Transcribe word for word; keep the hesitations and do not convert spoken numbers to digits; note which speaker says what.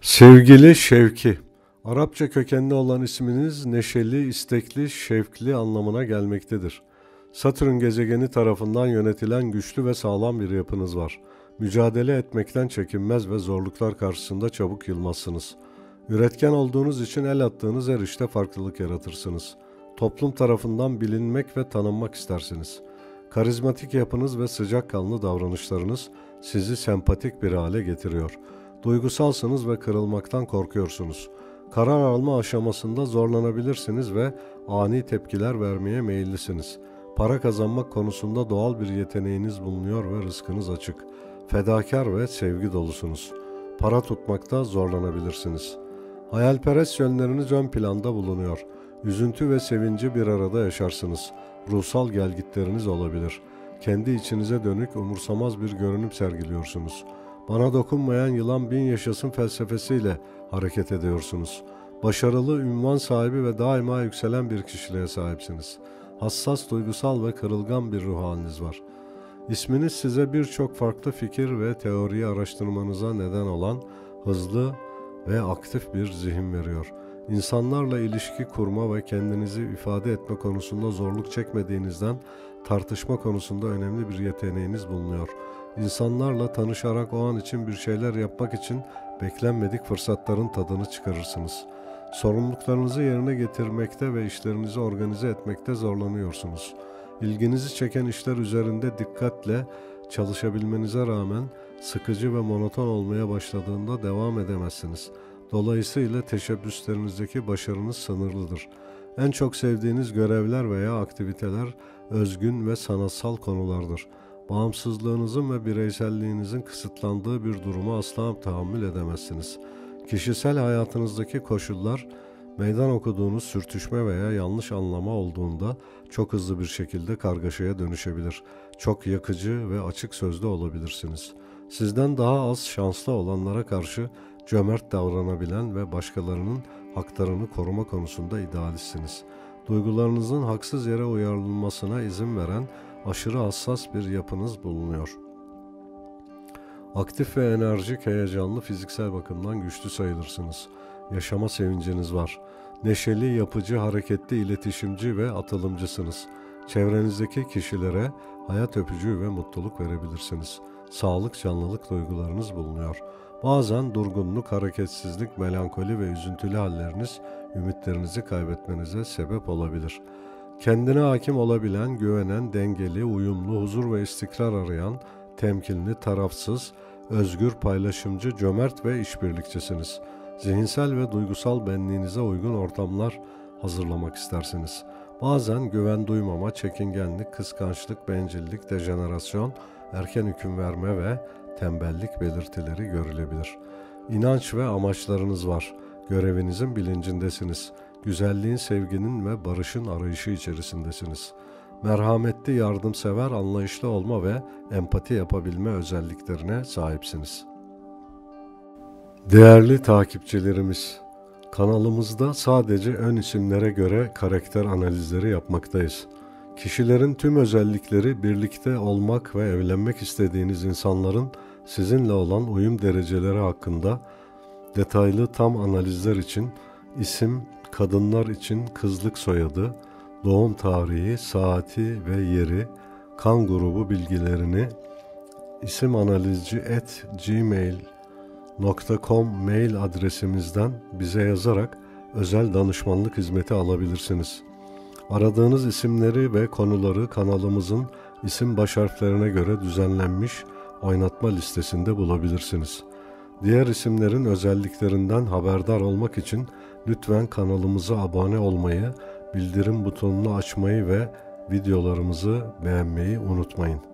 Speaker 1: Sevgili Şevki, Arapça kökenli olan isminiz neşeli, istekli, şevkli anlamına gelmektedir. Satürn gezegeni tarafından yönetilen güçlü ve sağlam bir yapınız var. Mücadele etmekten çekinmez ve zorluklar karşısında çabuk yılmazsınız. Üretken olduğunuz için el attığınız her işte farklılık yaratırsınız. Toplum tarafından bilinmek ve tanınmak istersiniz. Karizmatik yapınız ve sıcakkanlı davranışlarınız sizi sempatik bir hale getiriyor. Duygusalsınız ve kırılmaktan korkuyorsunuz. Karar alma aşamasında zorlanabilirsiniz ve ani tepkiler vermeye meyillisiniz. Para kazanmak konusunda doğal bir yeteneğiniz bulunuyor ve rızkınız açık. Fedakar ve sevgi dolusunuz. Para tutmakta zorlanabilirsiniz. Hayalperest yönleriniz ön planda bulunuyor. Üzüntü ve sevinci bir arada yaşarsınız. Ruhsal gelgitleriniz olabilir. Kendi içinize dönük umursamaz bir görünüm sergiliyorsunuz. Bana dokunmayan yılan bin yaşasın felsefesiyle hareket ediyorsunuz. Başarılı, ünvan sahibi ve daima yükselen bir kişiliğe sahipsiniz. Hassas, duygusal ve kırılgan bir ruh haliniz var. İsminiz size birçok farklı fikir ve teoriyi araştırmanıza neden olan hızlı ve aktif bir zihin veriyor. İnsanlarla ilişki kurma ve kendinizi ifade etme konusunda zorluk çekmediğinizden tartışma konusunda önemli bir yeteneğiniz bulunuyor. İnsanlarla tanışarak o an için bir şeyler yapmak için beklenmedik fırsatların tadını çıkarırsınız. Sorumluluklarınızı yerine getirmekte ve işlerinizi organize etmekte zorlanıyorsunuz. İlginizi çeken işler üzerinde dikkatle çalışabilmenize rağmen sıkıcı ve monoton olmaya başladığında devam edemezsiniz. Dolayısıyla teşebbüslerinizdeki başarınız sınırlıdır. En çok sevdiğiniz görevler veya aktiviteler özgün ve sanatsal konulardır. Bağımsızlığınızın ve bireyselliğinizin kısıtlandığı bir duruma asla tahammül edemezsiniz. Kişisel hayatınızdaki koşullar, meydan okuduğunuz sürtüşme veya yanlış anlama olduğunda çok hızlı bir şekilde kargaşaya dönüşebilir. Çok yakıcı ve açık sözlü olabilirsiniz. Sizden daha az şanslı olanlara karşı cömert davranabilen ve başkalarının haklarını koruma konusunda idealistsiniz. Duygularınızın haksız yere uyarılmasına izin veren aşırı hassas bir yapınız bulunuyor. Aktif ve enerjik, heyecanlı, fiziksel bakımdan güçlü sayılırsınız. Yaşama sevinciniz var. Neşeli, yapıcı, hareketli, iletişimci ve atılımcısınız. Çevrenizdeki kişilere hayat öpücüğü ve mutluluk verebilirsiniz. Sağlık, canlılık duygularınız bulunuyor. Bazen durgunluk, hareketsizlik, melankoli ve üzüntülü halleriniz ümitlerinizi kaybetmenize sebep olabilir. Kendine hakim olabilen, güvenen, dengeli, uyumlu, huzur ve istikrar arayan, temkinli, tarafsız, özgür, paylaşımcı, cömert ve işbirlikçisiniz. Zihinsel ve duygusal benliğinize uygun ortamlar hazırlamak istersiniz. Bazen güven duymama, çekingenlik, kıskançlık, bencillik, dejenerasyon, erken hüküm verme ve tembellik belirtileri görülebilir. İnanç ve amaçlarınız var. Görevinizin bilincindesiniz. Güzelliğin, sevginin ve barışın arayışı içerisindesiniz. Merhametli, yardımsever, anlayışlı olma ve empati yapabilme özelliklerine sahipsiniz. Değerli takipçilerimiz, kanalımızda sadece ön isimlere göre karakter analizleri yapmaktayız. Kişilerin tüm özellikleri, birlikte olmak ve evlenmek istediğiniz insanların sizinle olan uyum dereceleri hakkında detaylı tam analizler için isim, kadınlar için kızlık soyadı, doğum tarihi, saati ve yeri, kan grubu bilgilerini isimanalizci at gmail nokta com mail adresimizden bize yazarak özel danışmanlık hizmeti alabilirsiniz. Aradığınız isimleri ve konuları kanalımızın isim baş harflerine göre düzenlenmiş oynatma listesinde bulabilirsiniz. Diğer isimlerin özelliklerinden haberdar olmak için lütfen kanalımıza abone olmayı, bildirim butonunu açmayı ve videolarımızı beğenmeyi unutmayın.